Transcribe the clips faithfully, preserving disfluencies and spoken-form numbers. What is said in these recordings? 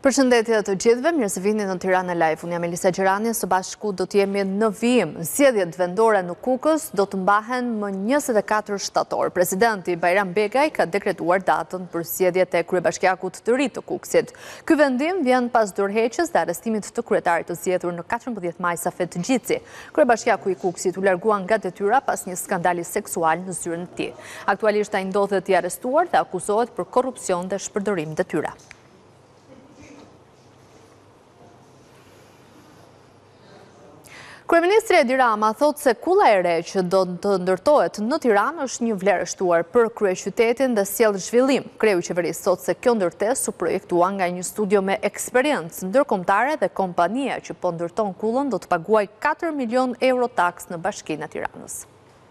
Përshëndetje të gjithëve, mirë se vini në Tirana Live. Unë jam Elisa Gjerani, së bashku do të jemi në vijim. Zgjedhjet vendore në Kukës do të mbahen më njëzet e katër shtator. Presidenti Bajram Begaj ka dekretuar datën për zgjedhjet e kryebashkiakut të ri të Kukësit. Ky vendim vjen pas dorëheqjes dhe arrestimit të kryetarit të zgjedhur në katërmbëdhjetë maj Safet Gjitsi. Kryebashkiaku i Kukësit u largua nga detyra pas një skandali seksual në zyrën e tij. Aktualisht ai ndodhet i arrestuar dhe akuzohet për korrupsion dhe shpërdorim detyra. Kryeministri Edi Rama thot se kulla e re që do të ndërtohet në Tiranë është një vlerë e shtuar për kryeqytetin dhe sjell zhvillim. Kreu i qeverisë thot se kjo ndërtesë u projektua nga një studio me eksperiencë ndërkombëtare dhe kompania që po ndërton kullën do të paguajë katër milion euro taks në Bashkinë e Tiranës.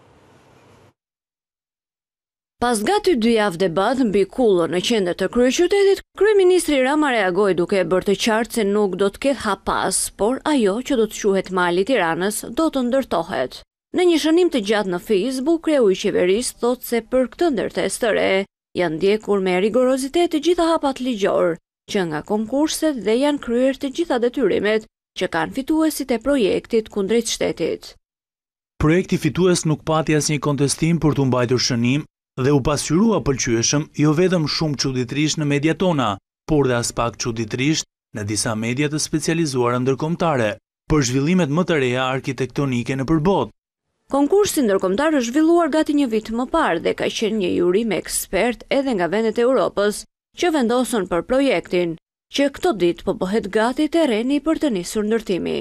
Pas gati dy javë debat mbi kullën në qendër të kryeqytetit, kryeministri Rama reagoi duke e bërë të qartë se nuk do të ketë hapas, por ajo që do të quhet Mali i Tiranës do të ndërtohet. Në një shënim të gjatë në Facebook, kreu i qeverisë thotë se për këtë ndërtesë të re janë ndjekur me rigorozitet të gjitha hapat ligjor, që nga konkurset dhe janë kryer të gjitha detyrimet që kanë fituesit e projektit kundrejt shtetit. Projekti fitues nuk pati asnjë kontestim për të mbajtur shënim dhe u pasqyrua pëlqyeshëm jo vetëm shumë çuditërisht në mediat tona, por dhe as pak çuditërisht në disa media të specializuara ndërkombëtare për zhvillimet më të reja arkitektonike në përbot. Konkursi ndërkombëtar është zhvilluar gati një vit më parë dhe ka qenë një juri me ekspert edhe nga vendet e Europës që vendosën për projektin, që këto ditë po bëhet gati terreni për të nisur ndërtimi.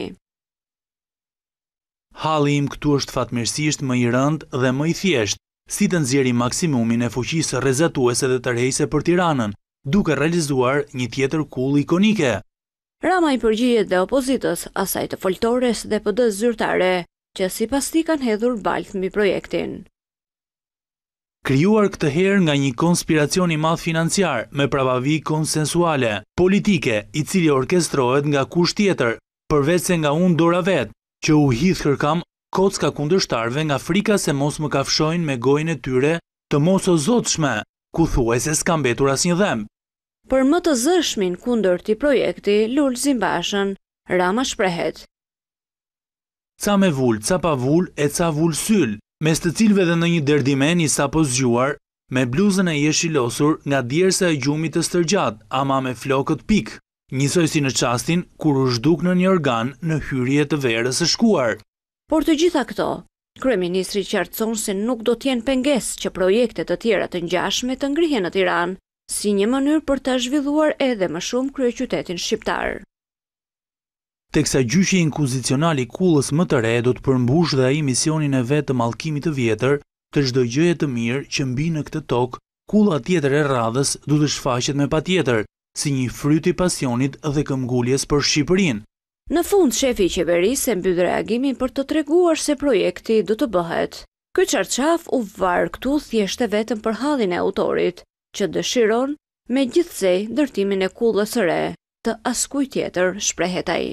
Halli im këtu është fatmirësisht më i rënd dhe më i thjeshtë, si të nxjerrim maksimumin e fuqisë rrezatuese dhe tërheqëse për Tiranën, duke realizuar një tjetër kull ikonike. Rama i përgjigjet dhe opozitës, asaj të foltores dhe P D-s zyrtare, që sipas tij kanë hedhur balth mbi projektin. Krijuar këtë herë nga një konspiracion i madh financiar me pravavi konsensuale, politike, i cili orkestrohet nga kush tjetër, përveç se nga unë dora vet, që u hidh kërkam kocka kundërshtarëve nga frika se mos më kafshojnë me gojën e tyre të mos o zotshme, ku thuajse s'ka mbetur asnjë dhem. Për më të zëshmin kundër këtij projekti, Lulzim Bashën, Rama shprehet. Ca me vul, ca pa vul e ca vul syl, mes të cilëve dhe në një derdimen i sapo zgjuar, me bluzën e jeshilosur nga djersa e gjumit të stërgjat, ama me flokët pik, njësoj si në çastin kur u zhduk në një organ në hyrje të verës së shkuar. Por të gjitha këto, kryeministri qartëson se nuk do t'jenë pengesë që projekte të tjera të ngjashme të ngrihen në Tiranë, si një mënyrë për ta zhvilluar edhe më shumë kryeqytetin shqiptar. Teksa gjyqi inkuzicional i kullës më të re do të përmbush dhe ai misionin e vet të mallkimit të vjetër të çdo gjëje të mirë që mbi në këtë tokë, kulla tjetër e radhës do të shfaqet me patjetër, si një fryt i pasionit dhe këmbguljes për Shqipërinë. Në fund, shefi i qeverisë e mbyll reagimin për të treguar se projekti do të bëhet. Ky çarçaf u var këtu thjesht e vetëm për hallin e autorit, që dëshiron megjithsej ndërtimin e kullës së re të askujt tjetër, shprehet ai.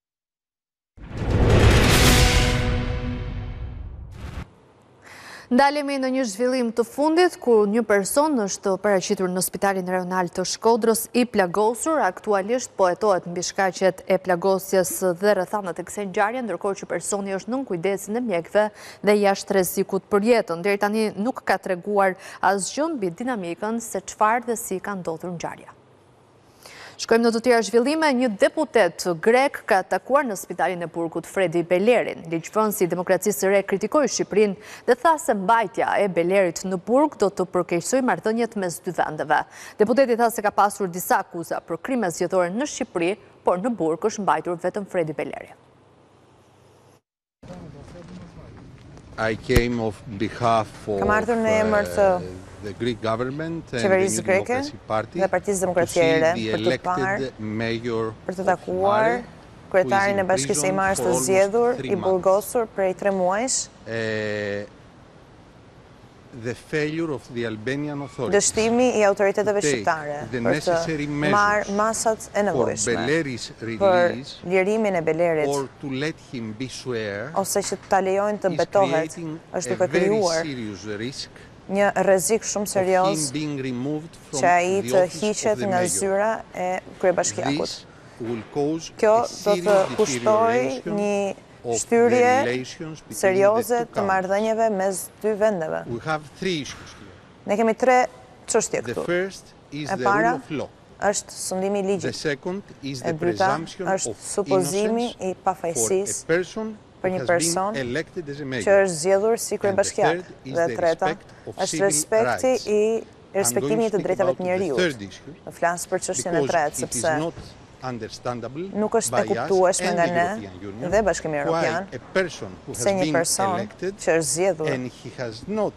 Ndalemi në një zhvillim të fundit, ku një person është paraqitur në Spitalin Rajonal të Shkodrës i plagosur, aktualisht po hetohet mbi shkaqet e plagosjes dhe rrethanat e kësaj ngjarje, ndërkohë që personi është nën kujdesin e mjekëve dhe jashtë rrezikut për jetën. Deri tani nuk ka treguar asgjë mbi dinamikën se çfarë dhe si ka ndodhur ngjarja. Shkojmë në të tjera zhvillime, një deputet grek ka takuar në Spitalin e Burgut Fredi Belerin. Ligjvënësi i Demokracisë së Re kritikoi Shqipërinë dhe tha se mbajtja e Belerit në Burg do të përkeqësojë marrëdhëniet mes dy vendeve. Deputeti tha se ka pasur disa akuza për krime zgjedhore në Shqipëri, por në Burg është mbajtur vetëm Fredi Beleri. I came of behalf of Kam ardhur në emër të the Greek government and the qeverisë New greke Democracy Party dhe Partisë Demokratike e Re për të parë, për të takuar kryetarin e Bashkisë së Imare të zgjedhur i burgosur prej tre muajsh. The failure of the Albanian authorities. Dështimi i autoriteteve shqiptare për të marrë masat e nevojshme për lirimin e Belerit or to let him be swear ose që ta lejojnë të betohet, është duke krijuar një rrezik shumë serioz që ai të hiqet nga zyra e kryebashkiakut. Kjo do të kushtojë një shtyrje serioze të marrëdhënieve mes dy vendeve. Ne kemi tre çështje këtu. E para është sundimi i ligjit. E dyta është supozimi i pafajësisë për një person që është zgjedhur si kryebashkiak. Dhe e treta është respekti i respektimi të drejtave të njeriut. Në flas për çështjen e tretë sepse nuk është e kuptueshme nga ne dhe Bashkimi Evropian se një person që është zgjedhur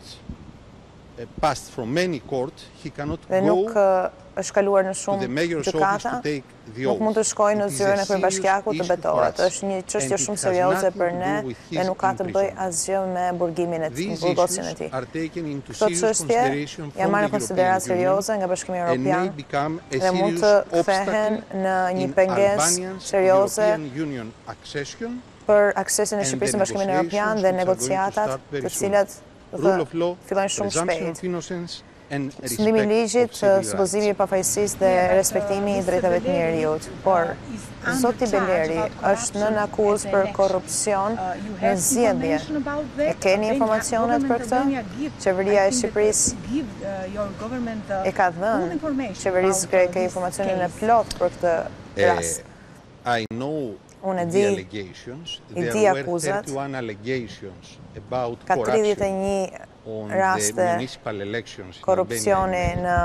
dhe nuk është kaluar në shumë gjykata, nuk mund të shkojë në zyrën e kryebashkiakut të betohet. Është një çështje shumë serioze për ne dhe nuk ka të bëjë asgjë me burgimin e tij, burgosjen e tij. Këto çështje janë marrë në konsiderat serioze nga Bashkimi Evropian dhe mund të kthehen në një pengesë serioze për aksesin e Shqipërisë në Bashkimin Evropian dhe negociatat të cilat dhe fillojnë shumë shpejt. Sundimi i ligjit, supozimi i pafajësisë dhe respektimi i drejtave të njeriut. Por, zoti Beleri është nën akuzë për korrupsion në zgjedhje. E keni informacionet për këtë? Qeveria e Shqipërisë e ka dhënë qeverisë greke informacionin e plot për këtë rast. Unë e di, i di akuzat, ka tridhjetë e një raste korrupsioni në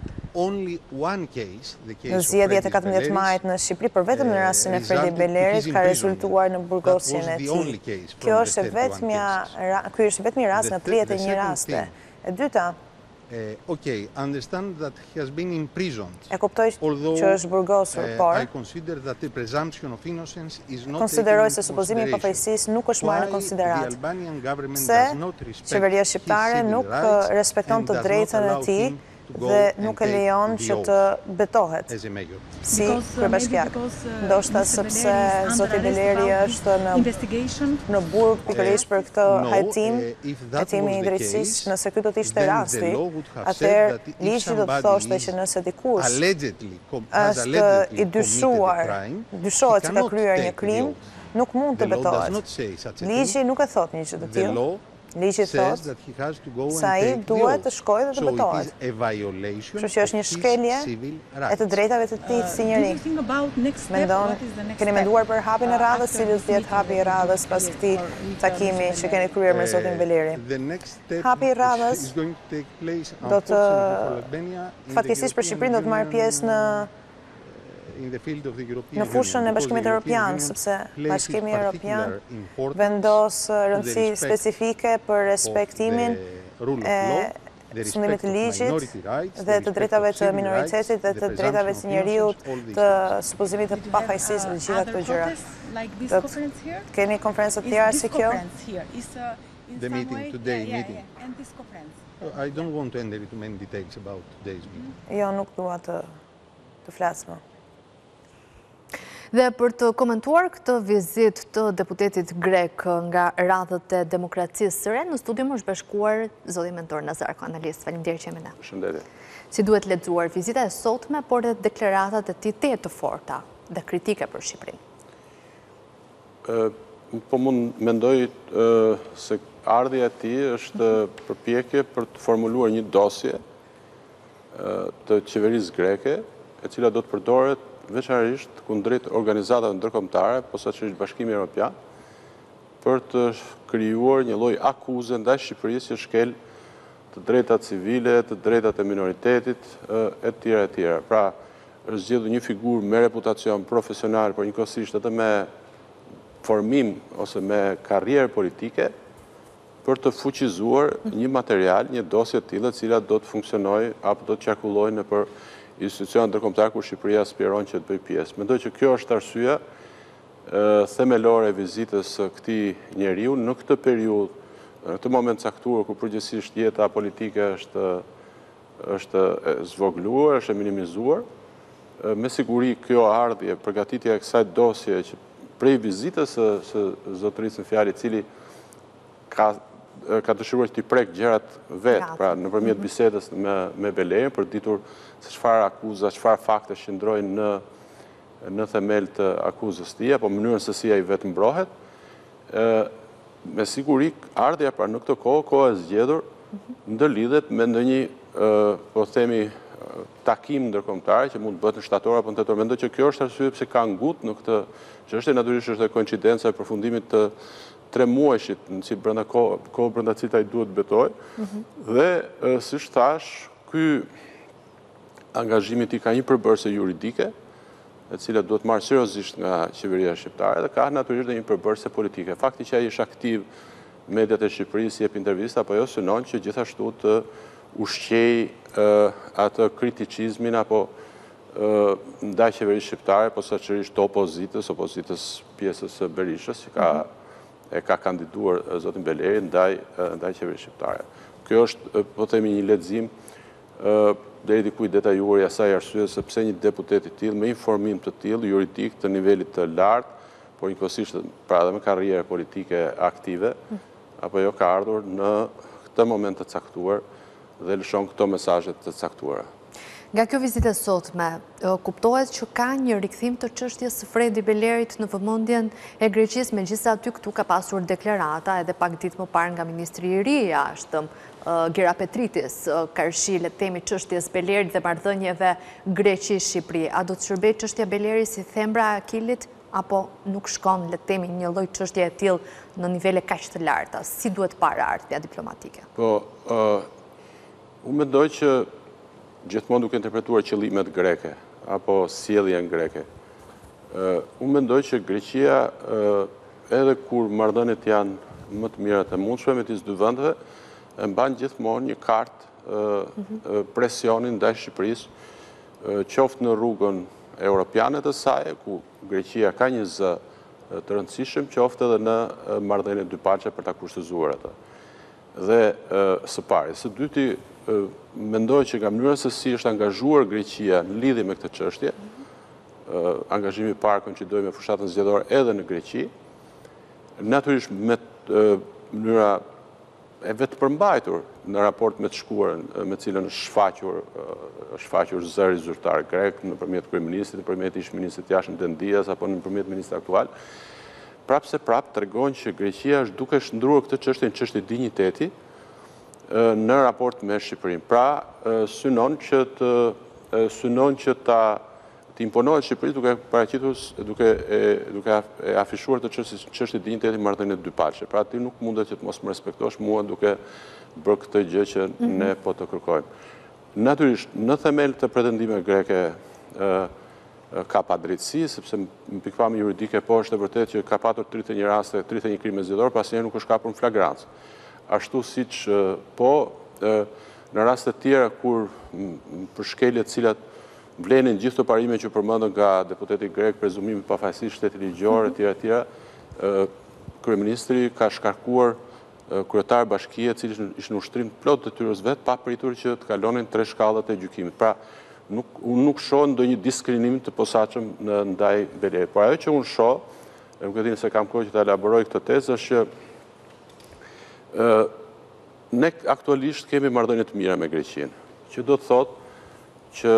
në zgjedhjet e katërmbëdhjetë majit në Shqipëri, por vetëm në rastin e Fredi Belerit ka rezultuar në burgosjen e tij. Kjo është vetëm ky është vetëm rast nga tridhjetë e një raste. E dyta, Okay, I understand that he has been imprisoned. E kuptoj që është burgosur, por I consider that the presumption of innocence is not konsideroj se supozimi i pafajësisë nuk është marrë në konsiderat. Se qeveria shqiptare nuk respekton të drejtën e tij dhe nuk e lejon që të betohet si kryebashkiak. Ndoshta sepse zoti Beleri është në në burg pikërisht për këtë hajtim, hajtimi i drejtësisë, nëse ky do të ishte rasti, atëherë ligji do të thoshte që nëse dikush është i dyshuar, dyshohet se ka kryer një krim, nuk mund të betohet. Ligji nuk e thot një gjë të tillë. Ligji thotë se ai duhet të shkojë dhe të betohet. Kështu që është një shkelje e të drejtave të tij si njeri. Mendon, keni menduar për hapin e radhës, cili do të jetë hapi i radhës pas këtij takimi që keni kryer me zotin Beleri? Hapi i radhës do të fatkeqësisht për Shqipërinë do të marrë pjesë në në fushën e Bashkimit Evropian, sepse Bashkimi Evropian vendos rëndësi specifike për respektimin e sundimit të ligjit dhe të drejtave të minoritetit dhe të drejtave të njeriut, të supozimit të pafajësisë dhe gjitha këto gjëra. Keni konferenca të tjera si kjo? The meeting today meeting. I don't want to enter into many details about today's meeting. Jo, nuk dua të të flas më. Dhe për të komentuar këtë vizit të deputetit grek nga radhët e demokracisë së re, në studium është bashkuar zoti mentor Nazarko, analist. Faleminderit që jemi ne. Shëndetje. Si duhet lexuar vizita e sotme, por edhe deklaratat e tij të forta dhe kritike për Shqipërinë? Po mund mendoj se ardhja e tij është përpjekje për të formuluar një dosje të qeverisë greke, e cila do të përdoret veçanërisht kundrejt organizatave ndërkombëtare, posaçërisht Bashkimi Evropian, për të krijuar një lloj akuze ndaj Shqipërisë që shkel të drejtat civile, të drejtat e minoritetit, e tjera e tjera. Pra, është zgjedhur një figurë me reputacion profesional, por njëkohësisht edhe me formim ose me karrierë politike, për të fuqizuar një material, një dosje të tillë, e cila do të funksionojë apo do të qarkullojë nëpër institucione ndërkombëtare ku Shqipëria aspiron që të bëjë pjesë. Mendoj që kjo është arsyeja themelore e vizitës së këtij njeriu në këtë periudhë, në këtë moment caktuar ku përgjithsisht jeta politike është është zvogluar, është minimizuar. Me siguri kjo ardhje, përgatitja e kësaj dosje që prej vizitës së zotërisë në fjalë, i cili ka ka dëshiruar të i prek gjërat vetë, pra nëpërmjet bisedës me Belerin, për ditur se çfarë akuza, çfarë fakte shndrojnë në në themel të akuzës tij, apo mënyrën se si ai vetë mbrohet. Me siguri ardhja pra në këtë kohë, kohë e zgjedhur, ndërlidhet me ndonjë, po themi, takim ndërkombëtar që mund të bëhet në shtator apo në tetor. Mendoj që kjo është arsye pse ka ngut në këtë çështje, natyrisht është koincidenca e përfundimit të tre muajshit në si brenda kohë brenda cilit ai duhet betoj. Dhe siç thash, ky angazhimi i ka një përbërëse juridike, e cila duhet marrë seriozisht nga qeveria shqiptare, dhe ka natyrisht dhe një përbërëse politike. Fakti që ai është aktiv mediat e Shqipërisë, jep intervista, apo jo, synon që gjithashtu të ushqej atë kriticizmin apo ndaj qeverisë shqiptare, posaçërisht të opozitës, opozitës pjesës së Berishës, që ka e ka kandiduar zotin Beleri ndaj ndaj qeverisë shqiptare. Kjo është, po themi, një lexim deri diku i detajuar i asaj arsye sepse një deputet i tillë me informim të tillë juridik të nivelit të lartë, por njëkohësisht pra edhe me karrierë politike aktive, apo jo ka ardhur në këtë moment të caktuar dhe lëshon këto mesazhe të caktuara. Nga kjo vizitë sotme, kuptohet që ka një rikthim të çështjes së Fredi Belerit në vëmendjen e Greqisë, megjithatë këtu ka pasur deklarata edhe pak ditë më parë nga ministri i ri i jashtëm, Gera Petritis, karshi le të themi çështjes Belerit dhe marrëdhënieve Greqi-Shqipëri. A do të shërbejë çështja Beleri si thembra e Akilit, apo nuk shkon le të themi një lloj çështje e tillë në nivele kaq të larta? Si duhet parë ardhmja diplomatike? Po, unë mendoj që gjithmonë duke interpretuar qëllimet greke, apo sjelljen greke. Unë mendoj që Greqia, edhe kur marrëdhëniet janë më të mira të mundshme me të dy vendeve, e mban gjithmonë një kartë presionin ndaj Shqipërisë, qoftë në rrugën europiane të saj, ku Greqia ka një zë të rëndësishëm, qoftë edhe në marrëdhënie dypaqe për ta kushtëzuar atë. Dhe së pari, së dyti, mendoj që nga mënyra se si është angazhuar Greqia në lidhje me këtë çështje, angazhimi i parë koincidoi me fushatën zgjedhore edhe në Greqi, natyrisht me mënyra e vetë përmbajtur në raport me të shkuarën, me cilën është shfaqur, shfaqur zëri zyrtar grek nëpërmjet kryeministit, nëpërmjet ish-ministrit jashtëm Dendias apo nëpërmjet ministrit aktual, prapë se prapë tregon që Greqia është duke shndruar këtë çështje në çështje dinjiteti në raport me Shqipërinë. Pra, synon që të synon që ta të imponohet Shqipërisë duke paraqitur, duke duke afishuar të çështje dinjiteti marrëdhëniet dypaqe. Pra, ti nuk mundet që të mos më respektosh mua duke bërë këtë gjë që ne po të kërkojmë. Natyrisht, në themel të pretendimeve greke ka padrejtësi, sepse në pikpamje juridike po është e vërtetë që ka patur tridhjetë e një raste, tridhjetë e një krime zgjedhore, pasnjëherë nuk është kapur në flagrancë. Ashtu siç po në raste të tjera kur për shkelje të cilat vlenin gjithë të parime që përmendën nga deputeti grek, prezumimi pafajësisë shtetit ligjor etj etj, kryeministri ka shkarkuar kryetar bashkie, i cili ishte në ushtrim plot detyrës vet, pa pritur që të kalonin tre shkallët e gjykimit. Pra, nuk unë nuk shoh ndonjë diskriminim të posaçëm në ndaj Belerit. Por ajo që unë shoh, e nuk e di nëse kam kohë që ta elaboroj këtë tezë, është që ne aktualisht kemi marrëdhënie të mira me Greqinë, që do të thotë që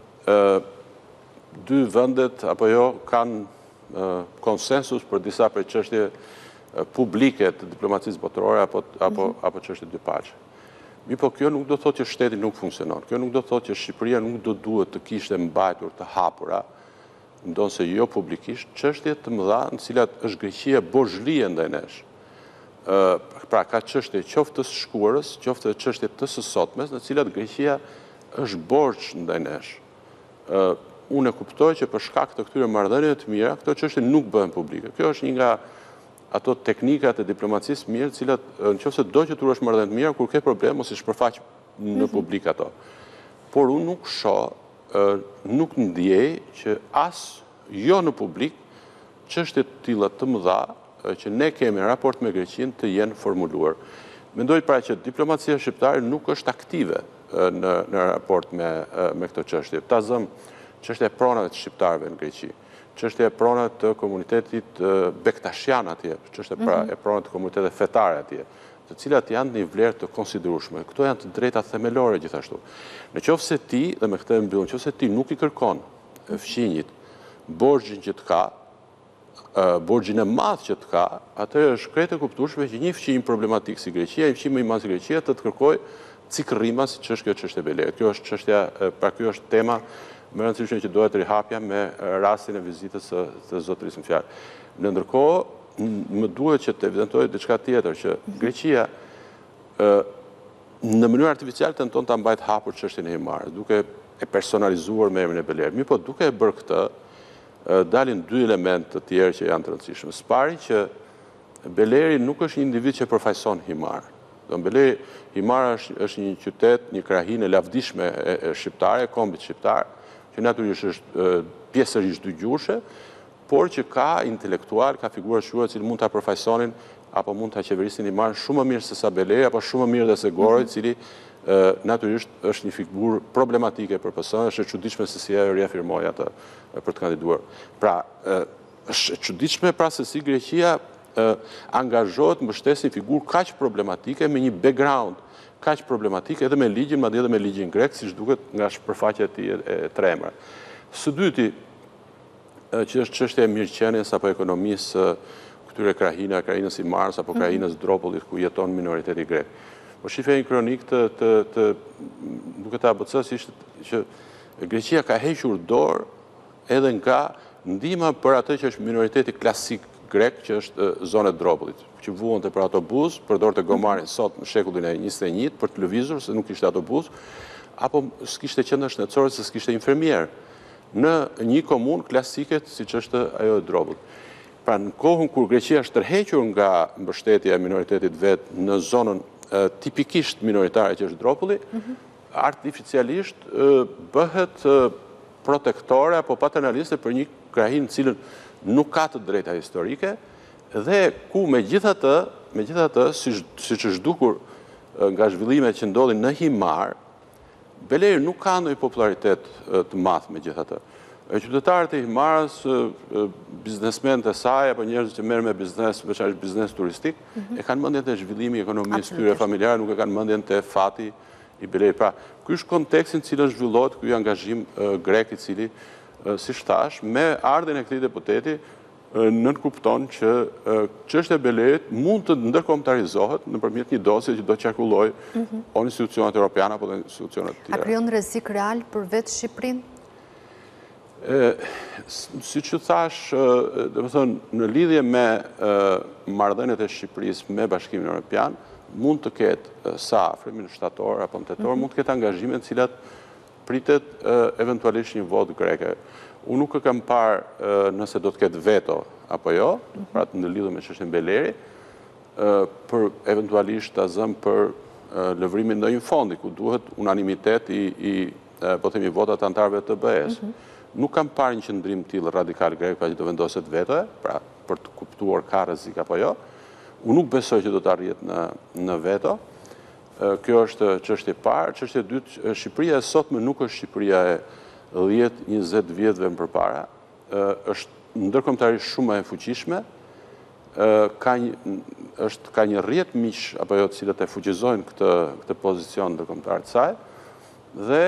dy vendet apo jo kanë konsensus për disa prej çështje publike të diplomacisë botërore apo apo apo çështje dypaqe. Mi po kjo nuk do të thotë që shteti nuk funksionon. Kjo nuk do të thotë që Shqipëria nuk do duhet të kishte mbajtur të hapura, ndonse jo publikisht, çështje të mëdha në të cilat është Greqia bozhlie ndaj nesh. Pra ka çështje qoftë të shkuarës, qoftë çështje të së sotmes, në të cilat Greqia është borxh ndaj nesh. Unë e kuptoj që për shkak të këtyre marrëdhënieve të mira, këto çështje nuk bëhen publike. Kjo është një nga ato teknikat e diplomacisë mirë, të cilat nëse do që turosh marrëdhënie të mira, kur ke problem mos i shpërfaq në publik ato. Por unë nuk shoh, nuk ndjej që as jo në publik çështje të tilla të mëdha që ne kemi në raport me Greqinë të jenë formuluar. Mendoj pra që diplomacia shqiptare nuk është aktive në në raport me me këtë çështje. Ta zëm çështja e pronave të shqiptarëve në Greqi, çështja e pronave të komunitetit bektashian atje, çështja pra e pronave të komunitetit fetare atje, të cilat janë një vlerë të konsiderueshme. Këto janë të drejta themelore gjithashtu. Në qoftë se ti, dhe me këtë mbyll, në qoftë se ti nuk i kërkon fqinjit borxhin që të ka, borxhin e madh që të ka, atëherë është krejt e kuptueshme që një fqinj problematik si Greqia, një fqinj më i madh si Greqia, të të kërkojë cikërrima si që është kjo çështje belerit. Kjo është çështja, pra kjo është tema më e rëndësishme që dohet të rihapja me rastin e vizitës së, së zotërisë në fjalë. Në ndërkohë, më duhet që të evidentoj diçka tjetër, që Greqia në mënyrë artificial tenton ta mbajtë hapur çështjen e Himarës, duke e personalizuar me emrin e Belerit. Mirë, po duke e bërë këtë, dalin dy elementë të tjerë që janë të rëndësishëm. Së pari që Beleri nuk është një individ që përfaqëson Himarë. Do Beleri, Himara është, është një qytet, një krahinë e lavdishme e, e shqiptare, e kombit shqiptar, që natyrisht është pjesërisht dëgjuese, por që ka intelektual, ka figura shquara që mund ta përfaqësonin apo mund ta qeverisin Himarën shumë më mirë se sa Beleri, apo shumë më mirë dhe se Goro, i cili natyrisht është një figurë problematike për P S O-n, është e çuditshme se si ajo riafirmoi atë për të kandiduar. Pra, është e çuditshme pra se si Greqia angazhohet mbështes një figurë kaq problematike me një background kaq problematike edhe me ligjin, madje edhe me ligjin grek, siç duket nga shpërfaqja e tij e tremra. Së dyti, që është çështja e mirëqenies apo ekonomisë këtyre krahina, krahinës Himarës apo krahinës Dropollit ku jeton minoriteti grek. Po shifej një kronik të, të, të duke të A B C-s ishte që Greqia ka hequr dorë edhe nga ndihma për atë që është minoriteti klasik grek, që është zona e Dropollit, që vuante për autobus, përdorte gomarin sot në shekullin e njëzet e njëjtë për të lëvizur, se nuk kishte autobus, apo s'kishte qendër shëndetësore, se s'kishte infermier në një komunë klasike siç është ajo e Dropollit. Pra në kohën kur Greqia është tërhequr nga mbështetja e minoritetit vet në zonën tipikisht minoritare që është Dropolli, artificialisht bëhet protektore apo paternaliste për një krahinë cilën nuk ka të drejta historike dhe ku megjithatë, megjithatë, siç është dukur nga zhvillimet që ndodhin në Himar, Beleri nuk ka ndonjë popularitet të madh megjithatë. Qytetarët e Himarës, biznesmenët e saj apo njerëzit që merren me biznes, veçanërisht biznes turistik, e kanë mendjen te zhvillimi i ekonomisë tyre familjare, nuk e kanë mendjen te fati i Belerit. Pra, ky është konteksti në cilën zhvillohet ky angazhim grek i cili, siç thash, me ardhen e këtij deputeti nënkupton që çështja e Belerit mund të ndërkombëtarizohet nëpërmjet një dosje që do të qarkullojë o institucionet europiane apo institucionet të tjera. A krijon rrezik real për vetë Shqipërinë? Si që thash, dhe më thënë, në lidhje me marrëdhëniet e Shqipërisë me Bashkimin Evropian, mund të ketë sa afrimin shtator apo nëntor, mund të ketë angazhime të cilat pritet eventualisht një votë greke. Unë nuk e kam parë nëse do të ketë veto apo jo, pra të ndërlidhur me çështjen Beleri, për eventualisht ta zëm për lëvrimin ndonjë fondi ku duhet unanimitet i, i po themi votat të antarëve të B E-s. Nuk kam parë një qëndrim tillë radikal grek pa që do vendoset vetoe, pra për të kuptuar ka rrezik apo jo. Unë nuk besoj që do të arrihet në, në veto. Kjo është çështje e parë. Çështja e dytë, Shqipëria e sotme nuk është Shqipëria e dhjetë njëzet vjetëve më përpara. Është ndërkombëtarisht shumë e fuqishme. Ka një, është, ka një rrjet miq apo jo të cilët e fuqizojnë këtë, këtë pozicion ndërkombëtar të saj. Dhe,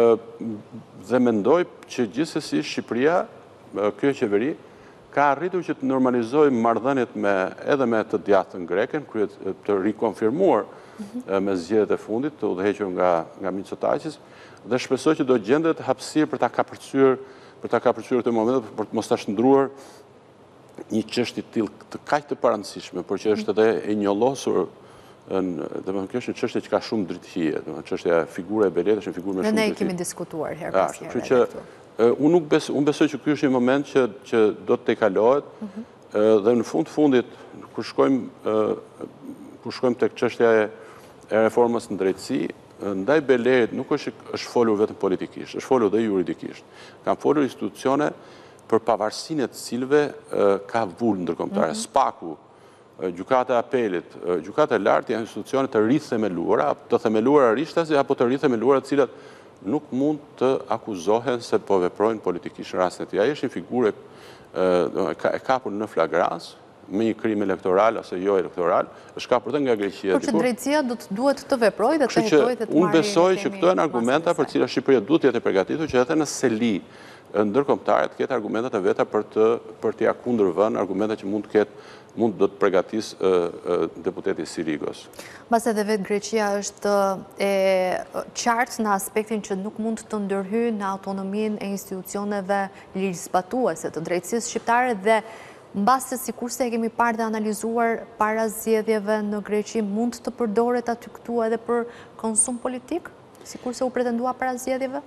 dhe mendoj që gjithsesi Shqipëria, kjo qeveri, ka arritur që të normalizojë marrëdhëniet me, edhe me të djathtën greken, kryet të rikonfirmuar me zgjedhjet e fundit, të udhëhequr nga, nga Mitsotakis, dhe shpresoj që do gjendet hapësirë për ta kapërcyer, për ta kapërcyer këtë moment, për të mos ta shndruar një çështje të tillë të kaq të parandësishme, por që është edhe e njollosur. Domethënë kjo është një çështje që ka shumë dritëhije, domethënë çështja e figurës e Belet është një figurë me shumë dritëhi. Ne kemi diskutuar herë pas here. Kështu që unë nuk besoj, unë besoj që ky është një moment që që do të tejkalohet dhe në fund fundit kur shkojmë kur shkojmë tek çështja e reformës në drejtësi, ndaj Belerit nuk është është folur vetëm politikisht, është folur dhe juridikisht. Kanë folur institucione për pavarësinë e të cilëve ka vullë ndërkombëtare. Spaku, gjykata e apelit, gjykata e lartë janë institucione të rithemeluara, të themeluara rishtase apo të rithemeluara të cilat nuk mund të akuzohen se po veprojnë politikisht në rastin e tij. Ai është një figurë e kapur në flagrancë me një krim elektoral ose jo elektoral, është kapur nga Greqia. Por që drejtësia duhet të veprojë dhe të hetojë dhe të marrë. Unë besoj që këto janë argumenta për cilat Shqipëria duhet të jetë e përgatitur që edhe në seli ndërkombëtare të ketë argumentat e veta për të për t'ia kundërvënë argumenta që mund të ketë mund do të përgatis deputeti Sirigos. Mbas edhe vetë Greqia është e qartë në aspektin që nuk mund të ndërhyjë në autonominë e institucioneve ligjzbatuese të drejtësisë shqiptare dhe mbas se sikurse e kemi parë dhe analizuar para zgjedhjeve në Greqi mund të përdoret aty këtu edhe për konsum politik, sikurse u pretendua para zgjedhjeve?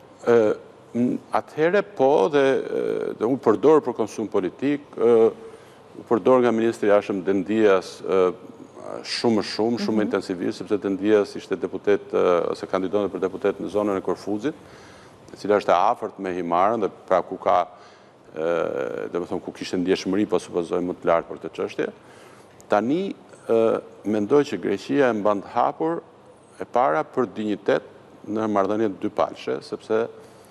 Atëherë po dhe u përdor për konsum politik, u përdor nga Ministri i Jashtëm Dendias shumë shumë, shumë intensivisht, sepse Dendias ishte deputet ose kandidat për deputet në zonën e Korfuzit, e cila është e afërt me Himarën dhe pra ku ka dhe me thonë ku kishtë ndjeshmëri, po supozoj më të lartë për të çështje. Tani, mendoj që Greqia e mban të hapur e para për dinjitet në marrëdhënie dypalshe, sepse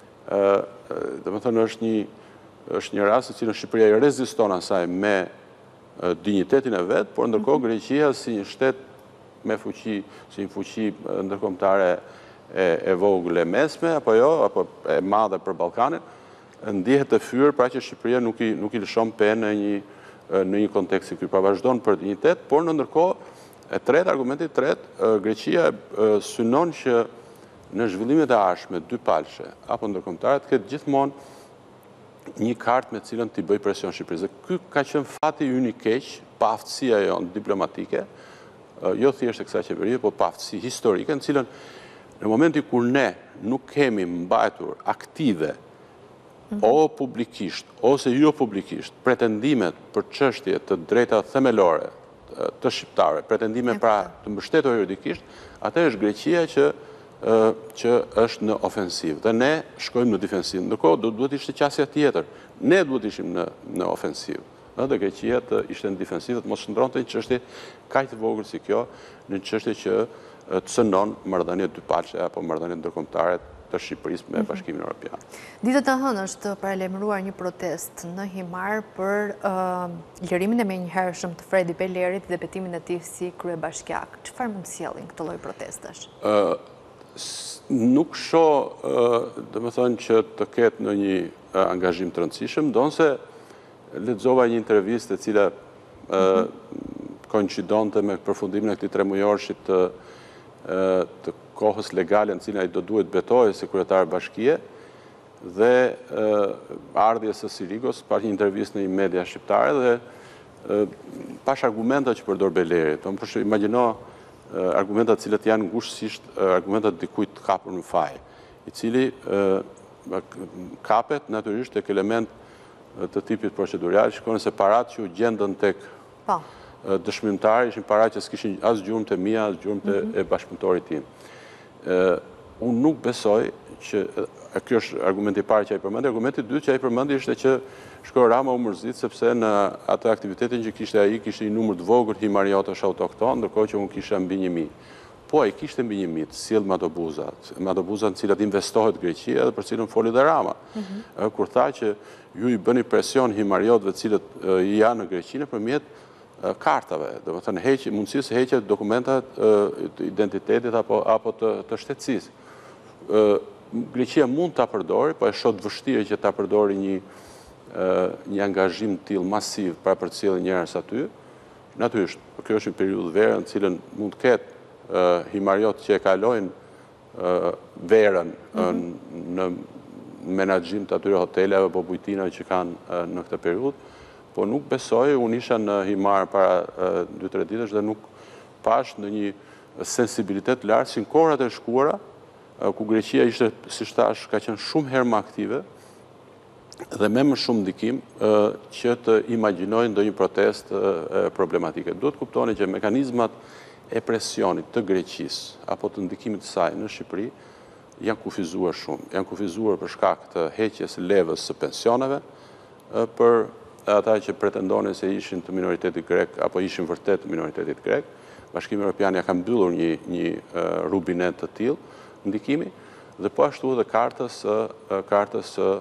dhe me thonë është një është një rast që në Shqipëria i reziston asaj me dinjitetin e vetë, por ndërkohë Greqia si një shtet me fuqi, si një fuqi ndërkombëtare e vogël e mesme, apo jo, apo e madhe për Ballkanin, ndihet të fyer, pra që Shqipëria nuk i nuk i lëshon penë në një në një kontekst si ky, pra vazhdon për dinjitet, por në ndërkohë e tretë, argumenti i tretë, Greqia synon që në zhvillimet e ardhshme dypalshe apo ndërkombëtare të ketë gjithmonë një kartë me cilën t'i bëj presion Shqipërisë. Dhe ky ka qenë fati ynë i keq, pa aftësia jonë diplomatike, jo thjesht e kësaj qeverie, por pa aftësi historike, në cilën në momenti kur ne nuk kemi mbajtur aktive o publikisht, ose jo publikisht, pretendimet për çështje të drejta themelore të shqiptarëve, pretendime pra të mbështetur juridikisht, atë është Greqia që që është në ofensivë dhe ne shkojmë në defensivë. Ndërkohë duhet ishte qasja tjetër. Ne duhet ishim në në ofensivë. Dhe Greqia të ishte në defensivë, të mos shndronte një çështje kaq të vogël si kjo, në një çështje që të cënon marrëdhëniet dypalshe apo marrëdhëniet ndërkombëtare të Shqipërisë me Bashkimin Evropian. Ditët e hënë është paralajmëruar një protest në Himar për lirimin e menjëhershëm të Fredi Belerit dhe betimin e tij si kryebashkiak. Çfarë mund sjellin këtë lloj protestash? Nuk shoh, dhe me thënë që të ketë në një angazhim të rëndësishëm, donse lexova një intervistë e cila koincidonte me përfundimin e këtij tremujorshi të të kohës legale në cilën ai do duhet betojë si kryetar bashkie dhe ardhjes së Sirigos, pa një intervistë në një media shqiptare dhe pash argumenta që përdor Beleri. Do të imagjino argumentat cilët janë ngushtësisht argumentat dikujt të kapur në faj, i cili kapet natyrisht tek element të tipit procedural, shikoni se parat që u gjendën tek dëshmimtarë ishin parat që s'kishin as gjurmë të mia, as gjurmë të e bashkëpunëtorit tim. Unë nuk besoj që, kjo është argumenti i parë që ai përmendi, argumenti i dytë që ai përmendi ishte që Shkoj Rama u mërzit sepse në atë aktivitetin që kishte ai kishte një numër të vogël himariotash autokton, ndërkohë që unë kisha mbi një mijë. Po ai kishte mbi një mijë të sjell madobuzat, madobuzat në cilat investohet Greqia dhe për cilën foli dhe Rama. Kur tha që ju i bëni presion himariotëve të cilët janë në Greqi nëpërmjet kartave, domethënë heqje mundësisë heqje dokumentat të identitetit apo apo të, të shtetësisë. Greqia mund ta përdori, po e shoh të vështirë që ta përdori një një angazhim të tillë masiv para për të sjellë njerëz aty. Natyrisht, kjo është një periudhë vere në cilën mund të ketë himariot që e kalojnë verën në menaxhim të atyre hoteleve apo bujtinave që kanë në këtë periudhë, po nuk besoj, unë isha në Himar para dy tre ditësh dhe nuk pash në një sensibilitet lartë si në kohrat e shkuara, ku Greqia ishte, si thash, ka qenë shumë herë më aktive dhe me më shumë ndikim që të imagjinojnë ndonjë protestë problematike. Duhet të kuptoni që mekanizmat e presionit të Greqisë apo të ndikimit të saj në Shqipëri janë kufizuar shumë. Janë kufizuar për shkak të heqjes levës së pensioneve për ata që pretendonin se ishin të minoritetit grek apo ishin vërtet të minoritetit grek. Bashkimi Evropian ja ka mbyllur një një rubinet të tillë ndikimi dhe po ashtu edhe kartës kartës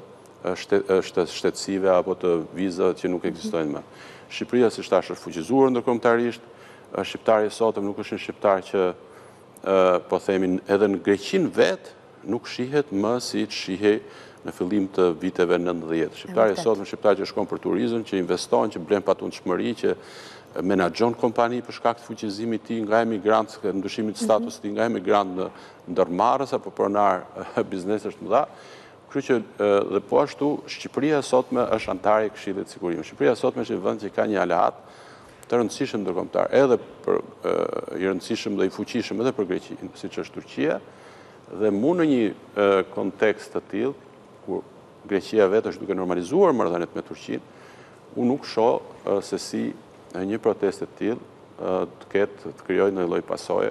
shtetësive apo të vizave që nuk ekzistojnë më. Shqipëria, si thash, është fuqizuar ndërkombëtarisht. Shqiptari sotëm nuk është një shqiptar që po themi edhe në Greqinë vet nuk shihet më si që shihej në fillim të viteve nëntëdhjetë. Shqiptari sotëm është shqiptar që shkon për turizëm, që investon, që blen patundshmëri, që menaxhon kompani për shkak të fuqizimit të tij nga emigrant, ndryshimit të statusit të tij nga emigrant në ndërmarrës apo pronar biznesesh të mëdha. Kështu që dhe po ashtu Shqipëria sotme është antare e Këshillit të Sigurimit. Shqipëria sotme është një vend që ka një aleat të rëndësishëm ndërkombëtar, edhe për i rëndësishëm dhe i fuqishëm edhe për Greqinë, siç është Turqia, dhe mu në një kontekst të tillë, kur Greqia vetë është duke normalizuar marrëdhëniet me Turqinë, unë nuk shoh se si një protestë të tillë të ketë të krijojë ndonjë lloj pasoje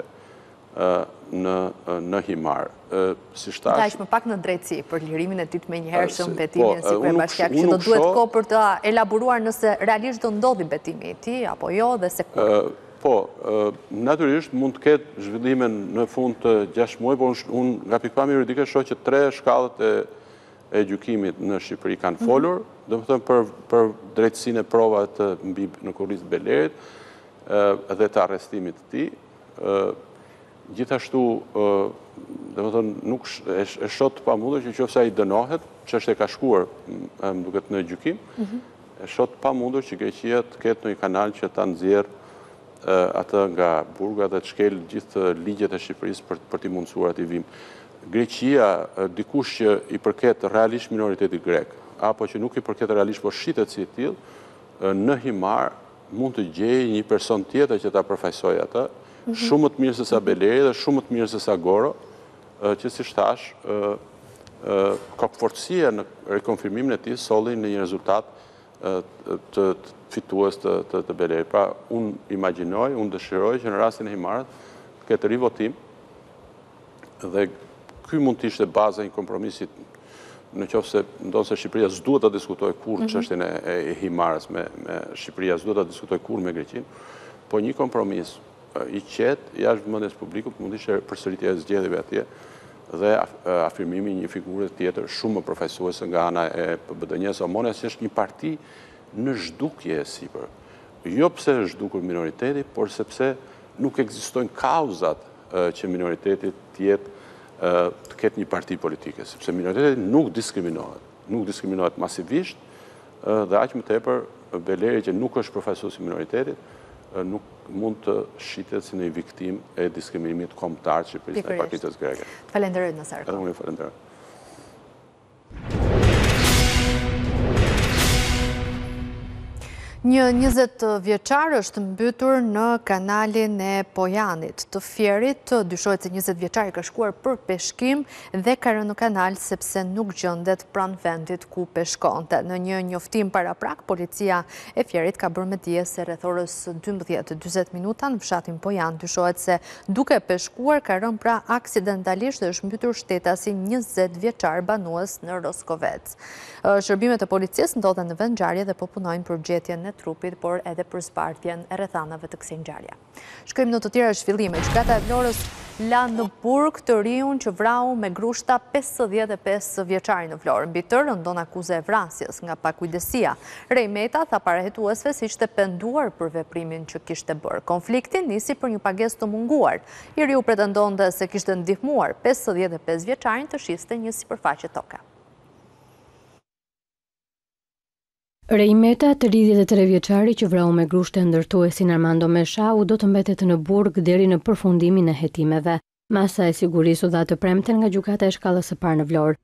në në Himar. Si shtash, daq më pak në drejtësi për lirimin e dytë menjëhershëm betimin si kryebashkiak, që do duhet kohë për të elaboruar nëse realisht do ndodhi betimi i tij apo jo dhe se kur. Po, natyrisht mund të ketë zhvillime në fund të gjashtë muaj, por unë nga pikpamja juridike shoh që tre shkallët e e gjykimit në Shqipëri kanë folur, domethënë për për drejtësinë e provave të mbi në kurrizë Belerit dhe të arrestimit të tij. Gjithashtu, domethënë nuk e shoh të pamundur që nëse ai dënohet, çështja ka shkuar, më duket në gjykim, e shoh të pamundur që Greqia të ketë një kanal që ta nxjerrë atë nga burga dhe të shkel gjithë ligjet e Shqipërisë për për t'i mundësuar atij vim. Greqia, dikush që i përket realisht minoritetit grek, apo që nuk i përket realisht, por shitet si e tillë, në Himar mund të gjejë një person tjetër që ta përfaqësojë atë, shumë më të mirë se sa Beleri dhe shumë më të mirë se sa Goro, që si thash, kokëfortësia në rikonfirmimin e tij solli në një rezultat të fitues të të Beleri. Pra, unë imagjinoj, unë dëshiroj që në rastin e Himarit të ketë rivotim dhe ky mund të ishte baza e një kompromisit, në qoftë se ndonë se Shqipëria s'duhet ta diskutojë kurrë çështjen e Himarës me me Shqipëria, s'duhet ta diskutojë kurrë me Greqinë, po një kompromis i qetë jashtë vëmendjes publike mund të ishte përsëritja e zgjedhjeve atje dhe afirmimi një figure tjetër shumë më përfaqësuese nga ana e P B D N-s, Omona, që është një parti në zhdukje e sipër. Jo pse është zhdukur minoriteti, por sepse nuk ekzistojnë kauzat që minoriteti të jetë të ketë një parti politike, sepse minoriteti nuk diskriminohet, nuk diskriminohet masivisht dhe aq më tepër Beleri që nuk është përfaqësues i minoritetit, nuk mund të shitet si një viktim e diskriminimit kombëtar të Shqipërisë në pakicës greke. Falenderoj Nasar. Edhe unë falenderoj. Një njëzet vjeçar është mbytur në kanalin e Pojanit të Fierit. Dyshohet se njëzet vjeçari ka shkuar për peshkim dhe ka rënë në kanal sepse nuk gjendet pranë vendit ku peshkonte. Në një njoftim paraprak, policia e Fierit ka bërë me dije se rreth orës dymbëdhjetë e dymbëdhjetë minuta në fshatin Pojan dyshohet se duke peshkuar ka rënë pra aksidentalisht dhe është mbytur shtetasi njëzet vjeçar banues në Roskovec. Shërbimet e policisë ndodhen në vend ngjarje dhe po punojnë për gjetjen e trupit, por edhe për zbardhjen e rrethanave të kësaj ngjarje. Shkojmë në të tjera zhvillime. Gjykata e Vlorës la në burg të riun që vrau me grushta pesëdhjetë e pesë vjeçari në Vlorë. Mbi të rëndon akuzë e vrasjes nga pakujdesia. Rej Meta tha parahetuesve se ishte penduar për veprimin që kishte bërë. Konflikti nisi për një pagesë të munguar. I riu pretendonte se kishte ndihmuar pesëdhjetë e pesë vjeçarin të shiste një sipërfaqe toka. Rej Meta, të tridhjetë e tre vjeçari që vrau me grushte ndërtuesin Armando Meshau, do të mbetet në burg deri në përfundimin e hetimeve. Masa e sigurisë u dha të premten nga gjykata e shkallës së parë në Vlorë.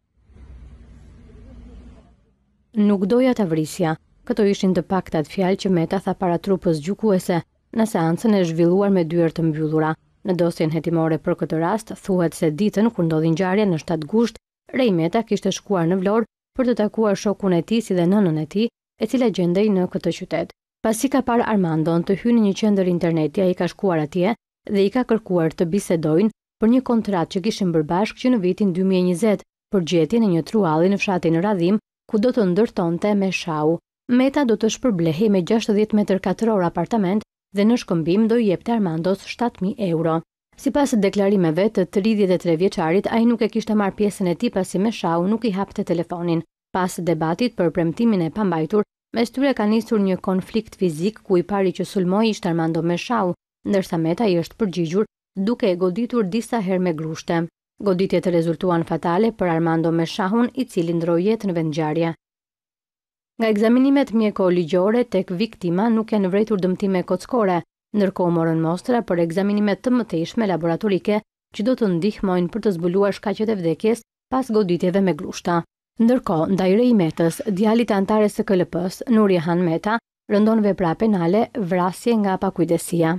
Nuk doja ta vrisja. Këto ishin të paktat fjalë që Meta tha para trupës gjykuese në seancën e zhvilluar me dyert të mbyllura. Në dosjen hetimore për këtë rast thuhet se ditën kur ndodhi ngjarja në shtatë gusht, Rej Meta kishte shkuar në Vlorë për të takuar shokun e tij si dhe nënën e tij, e cila gjendej në këtë qytet. Pasi ka parë Armandon të hynë në një qendër interneti, ai ka shkuar atje dhe i ka kërkuar të bisedojnë për një kontratë që kishin bërë bashkë që në vitin dy mijë e njëzet për gjetjen e një trualli në fshatin Radhim, ku do të ndërtonte Meshau. Meta do të shpërblehej me gjashtëdhjetë metër katror apartament dhe në shkëmbim do i jepte Armandos shtatë mijë euro. Sipas deklarimeve të tridhjetë e tre vjeçarit, ai nuk e kishte marrë pjesën e tij pasi Meshau nuk i hapte telefonin. Pas debatit për premtimin e pambajtur, mes tyre ka nisur një konflikt fizik ku i pari që sulmoi ishte Armando Meshau, ndërsa Meta i është përgjigjur duke e goditur disa herë me grushte. Goditjet rezultuan fatale për Armando Meshahun, i cili ndroi jetën në vendngjarje. Nga ekzaminimet mjeko-ligjore tek viktima nuk janë vërejtur dëmtime kockore, ndërkohë morën mostra për ekzaminime të mëtejshme laboratorike që do të ndihmojnë për të zbuluar shkaqet e vdekjes pas goditjeve me grushta. Ndërkohë, ndaj Rei Metës, djalit antares së K L P-s, Nurihan Meta, rëndon vepra penale, vrasje nga pakujdesia.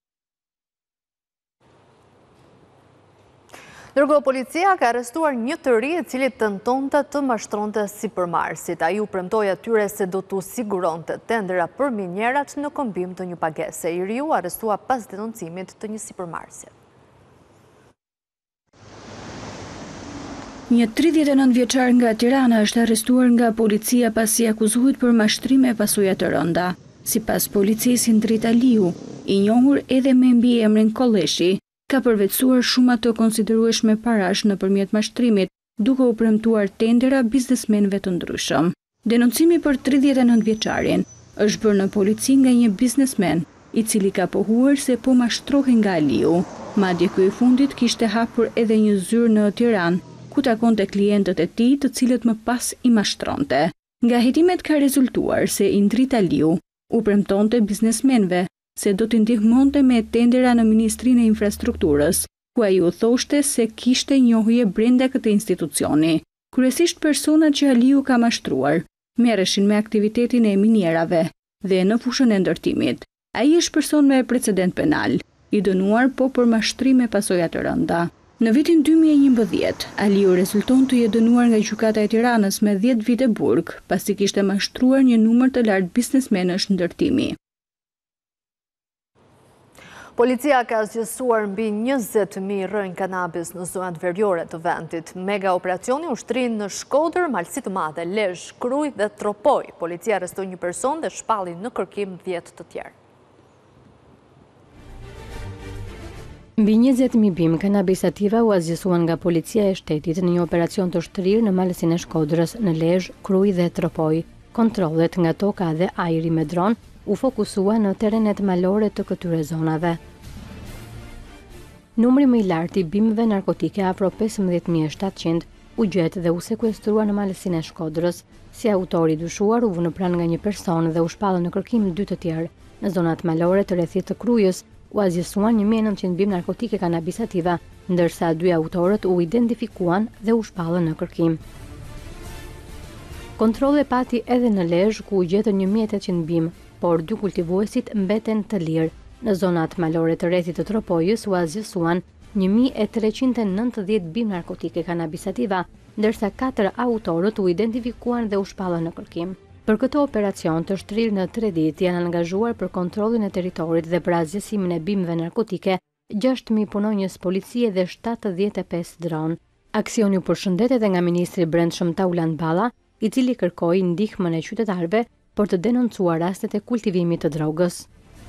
Ndërkohë, policia ka arrestuar një të ri i cili tentonte të mashtronte sipërmarrësit. Ai u premtoi atyre se do t'u siguronte tendera për minjerat në kombim të një pagese. I riu arrestua pas denoncimit të një sipërmarrësi. Një tridhjetë e nëntë vjeçar nga Tirana është arrestuar nga policia pasi akuzohet për mashtrime e pasuja të rënda. Sipas policisë, Indrita Liu, i njohur edhe me mbiemrin Kolleshi, ka përvetësuar shuma të konsiderueshme parash nëpërmjet mashtrimit, duke u premtuar tendera biznesmenëve të ndryshëm. Denoncimi për tridhjetë e nëntë vjeçarin është bërë në polici nga një biznesmen, i cili ka pohuar se po mashtrohej nga Liu. Madje ky i fundit kishte hapur edhe një zyrë në Tiranë, ku takonte klientët e tij, të cilët më pas i mashtronte. Nga hetimet ka rezultuar se Indrita Liu u premtonte biznesmenëve se do t'i ndihmonte me tendera në Ministrinë e Infrastrukturës, ku ai u thoshte se kishte njohje brenda këtij institucioni. Kryesisht personat që Liu ka mashtruar merreshin me aktivitetin e minierave dhe në fushën e ndërtimit. Ai është person me precedent penal, i dënuar po për mashtrim me pasoja të rënda. Në vitin dy mijë e njëmbëdhjetë, Aliu rezulton të jetë dënuar nga gjykata e Tiranës me dhjetë vite burg, pasi kishte mashtruar një numër të lartë biznesmenësh ndërtimi. Policia ka zgjësuar mbi njëzet mijë rrënjë kanabis në zonat veriore të vendit. Mega operacioni ushtrin në Shkodër, Malësi të Madhe, Lezhë, Krujë dhe Tropoj. Policia arrestoi një person dhe shpalli në kërkim dhjetë të tjerë. Mbi njëzet mijë bim kanabisativa u azgjësuan nga policia e shtetit në një operacion të shtrirë në malësinë e Shkodrës, në Lezhë, Krujë dhe Tropoj. Kontrollet nga toka dhe ajri me dron u fokusua në terrenet malore të këtyre zonave. Numri më i lartë i bimëve narkotike, afro pesëmbëdhjetë mijë e shtatëqind, u gjet dhe u sekuestrua në malësinë e Shkodrës. Si autori dyshuar u vënë pranë nga një person dhe u shpallën në kërkim dy të tjerë. Në zonat malore të rrethit të Krujës u azgjësuan një mijë e nëntëqind bimë narkotike kanabisativa, ndërsa dy autorët u identifikuan dhe u shpallën në kërkim. Kontrolle pati edhe në Lezhë, ku u gjetën një mijë e tetëqind bimë, por dy kultivuesit mbeten të lirë. Në zonat malore të rrethit të Tropojës u azgjësuan një mijë e treqind e nëntëdhjetë bimë narkotike kanabisativa, ndërsa katër autorët u identifikuan dhe u shpallën në kërkim. Për këtë operacion të shtrirë në tre ditë janë angazhuar për kontrollin e territorit dhe për azgjësimin e bimëve narkotike gjashtë mijë punonjës policie dhe shtatëdhjetë e pesë dron. Aksioni u përshëndet edhe nga ministri i Brendshëm Taulan Balla, i cili kërkoi ndihmën e qytetarëve për të denoncuar rastet e kultivimit të drogës.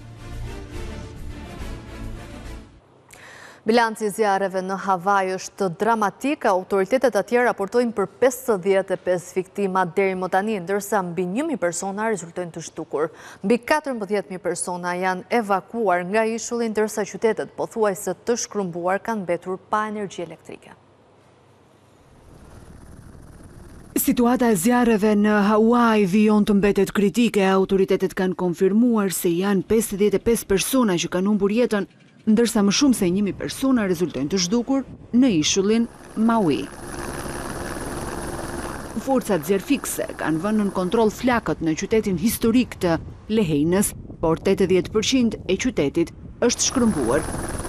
Bilanci i zjarreve në Havaj është dramatik. Autoritetet atje raportojnë për pesëdhjetë e pesë viktima deri më tani, ndërsa mbi një mijë persona rezultojnë të zhdukur. Mbi katërmbëdhjetë mijë persona janë evakuar nga ishulli, ndërsa qytetet pothuajse të shkrumbuar kanë mbetur pa energji elektrike. Situata e zjarreve në Hawaii vijon të mbetet kritike. Autoritetet kanë konfirmuar se janë pesëdhjetë e pesë persona që kanë humbur jetën, ndërsa më shumë se një mijë persona rezultojnë të zhdukur në ishullin Maui. Forcat zjarfikse kanë vënë në kontroll flakët në qytetin historik të Lehejnës, por tetëdhjetë përqind e qytetit është shkrumbuar.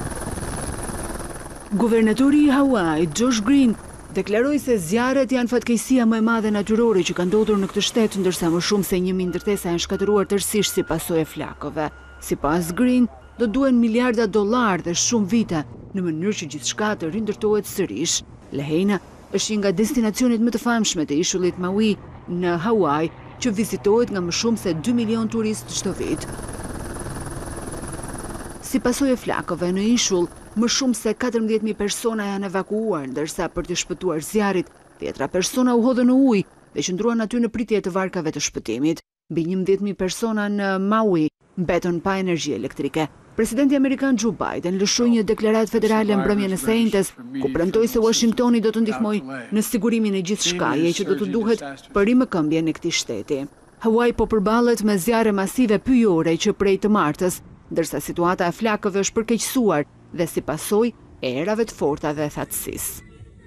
Guvernatori i Hawaii, Josh Green, deklaroi se zjarret janë fatkeqësia më e madhe natyrore që ka ndodhur në këtë shtet, ndërsa më shumë se një mijë ndërtesa janë shkatëruar tërësisht si pasojë e flakëve. Sipas Green, do duhen miliarda dollar dhe shumë vite në mënyrë që gjithçka të rindërtohet sërish. Lehejna është një nga destinacionet më të famshme të ishullit Maui në Hawaii, që vizitohet nga më shumë se dy milion turistë çdo vit. Si pasojë e flakëve në ishull, më shumë se katërmbëdhjetë mijë persona janë evakuuar, ndërsa për të shpëtuar zjarrit, dhjetra persona u hodhën në ujë dhe qëndruan aty në pritje të varkave të shpëtimit. Mbi njëmbëdhjetë mijë persona në Maui mbetën pa energji elektrike. Presidenti Amerikan Joe Biden lëshoi një deklaratë federale mbrëmjen e së njëjtës, ku premtoi se Washingtoni do të ndihmojë në sigurimin e gjithë shkajeve që do të duhet për rimëkëmbjen e këtij shteti. Hawaii po përballet me zjarre masive pyjore që prej të martës, ndërsa situata e flakëve është përkeqësuar dhe si pasojë e erave të forta dhe thatësisë.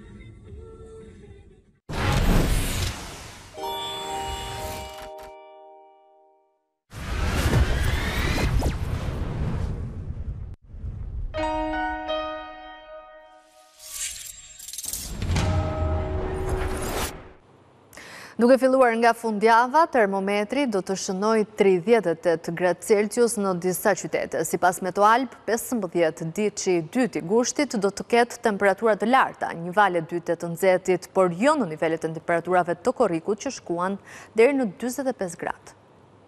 Duke filluar nga fundjava, termometri do të shënoj tridhjetë e tetë gradë Celsius në disa qytete. Sipas Meteoalb, pesëmbëdhjetë diçi i dytë i gushtit do të ketë temperatura të larta, një vale dytë të nxehtit, por jo në nivelet e temperaturave të korrikut që shkuan deri në dyzet e pesë gradë.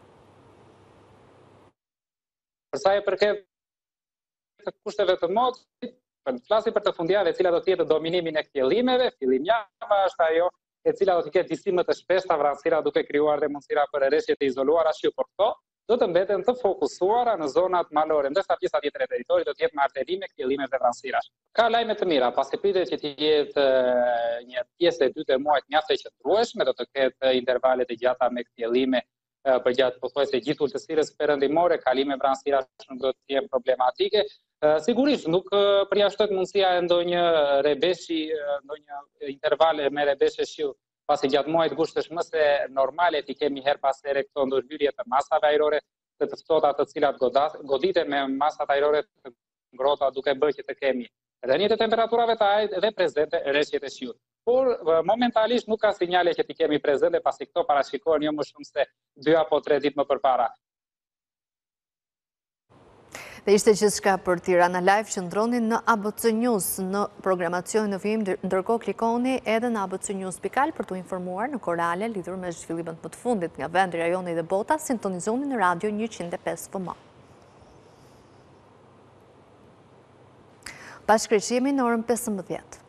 Për sa i përket të kushteve të modit, flasim për të fundjavë, e cila do të jetë dominimin e kthjellimeve, fillim java është ajo e cila do të ketë disime të shpeshta, vranësira duke krijuar dhe mundësira për rreshje të izoluara, ashtu por këto do të mbeten të fokusuara në zonat malore, ndërsa pjesa tjetër e territorit do të jetë me artërime, kthjellime dhe vranësira. Ka lajme të mira, pasi pritet që të jetë një pjesë e dytë e muajit mjaft e qëndrueshme, do të ketë intervale të gjata me kthjellime për gjatë pothuajse gjithë ultësirës perëndimore, kalime vranësira nuk do të jenë problematike. Sigurisht nuk përjashtohet mundësia e ndonjë rebeshi, ndonjë intervale me rebeshe shiu, pasi gjatë muajit gusht është më se normale ti kemi her pas here këto ndërhyrje të masave ajrore të të ftohta të cilat goditen me masat ajrore të ngrohta duke bërë që të kemi rënje të temperaturave të ajrit dhe prezente rreshjet e shiut. Por momentalisht nuk ka sinjale që ti kemi prezente, pasi këto parashikohen jo më shumë se dy apo tre ditë më përpara. Dhe ishte gjithçka për Tirana Live, qëndroni në A B C News në programacion në vim, ndërkohë klikoni edhe në a b c news pikë al për të informuar në korale lidhur me zhvillimet më të fundit nga vendi, rajoni dhe bota. Sintonizoni në radio njëqind e pesë F M. Bashkëreqimi në orën pesëmbëdhjetë.